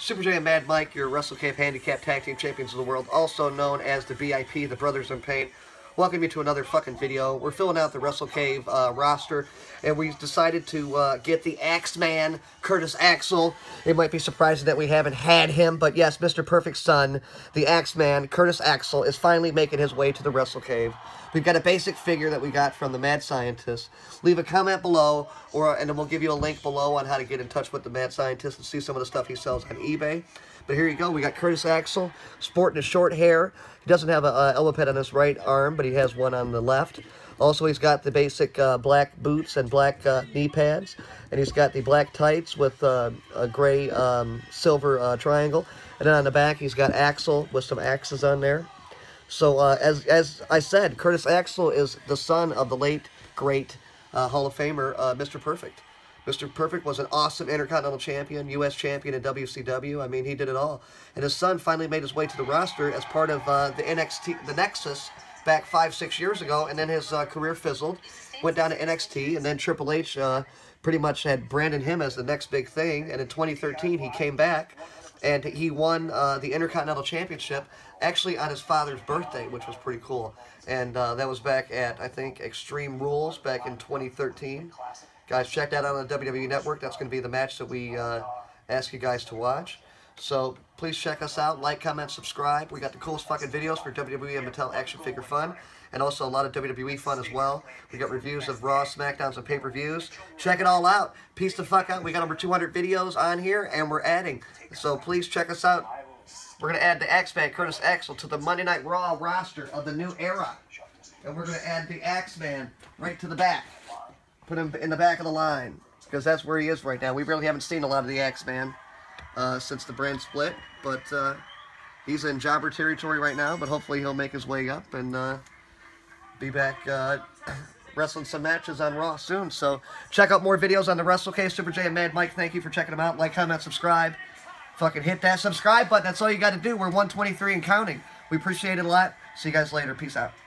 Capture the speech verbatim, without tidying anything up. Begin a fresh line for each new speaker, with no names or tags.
Super J and Mad Mike, your Wrestle Cave Handicap Tag Team Champions of the World, also known as the B I P, the Brothers in Pain. Welcome you to another fucking video. We're filling out the Wrestle Cave uh, roster, and we decided to uh, get the Axeman, Curtis Axel. It might be surprising that we haven't had him, but yes, Mister Perfect's son, the Axeman, Curtis Axel, is finally making his way to the Wrestle Cave. We've got a basic figure that we got from the Mad Scientist. Leave a comment below, or and then we'll give you a link below on how to get in touch with the Mad Scientist and see some of the stuff he sells on eBay. But here you go. We got Curtis Axel, sporting his short hair. He doesn't have an uh, elbow pad on his right arm, but he has one on the left. Also, he's got the basic uh, black boots and black uh, knee pads. And he's got the black tights with uh, a gray um, silver uh, triangle. And then on the back, he's got Axel with some axes on there. So, uh, as, as I said, Curtis Axel is the son of the late, great uh, Hall of Famer, uh, Mister Perfect. Mister Perfect was an awesome Intercontinental Champion, U S Champion in W C W. I mean, he did it all. And his son finally made his way to the roster as part of uh, the N X T, the Nexus, back five, six years ago. And then his uh, career fizzled, went down to N X T, and then Triple H uh, pretty much had branded him as the next big thing. And in twenty thirteen, he came back, and he won uh, the Intercontinental Championship, actually on his father's birthday, which was pretty cool. And uh, that was back at, I think, Extreme Rules back in twenty thirteen. Guys, check that out on the W W E Network. That's going to be the match that we uh, ask you guys to watch. So please check us out. Like, comment, subscribe. We got the coolest fucking videos for W W E and Mattel Action Figure Fun. And also a lot of W W E fun as well. We got reviews of Raw, SmackDowns, and pay-per-views. Check it all out. Peace the fuck out. We got over two hundred videos on here, and we're adding. So please check us out. We're going to add the Axeman, Curtis Axel, to the Monday Night Raw roster of the new era. And we're going to add the Axeman right to the back. Put him in the back of the line, because that's where he is right now. We really haven't seen a lot of the Axeman uh, since the brand split, but uh, he's in jobber territory right now, but hopefully he'll make his way up and uh, be back uh, wrestling some matches on Raw soon. So check out more videos on the Wrestle Cave. Super J and Mad Mike, thank you for checking them out. Like, comment, subscribe. Fucking hit that subscribe button. That's all you got to do. We're one twenty-three and counting. We appreciate it a lot. See you guys later. Peace out.